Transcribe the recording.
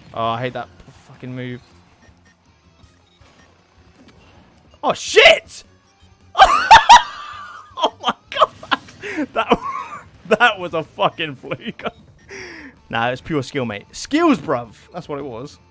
Oh, I hate that fucking move. Oh, shit! Oh, my God. That was a fucking fluke. Nah, it's pure skill, mate. Skills, bruv. That's what it was.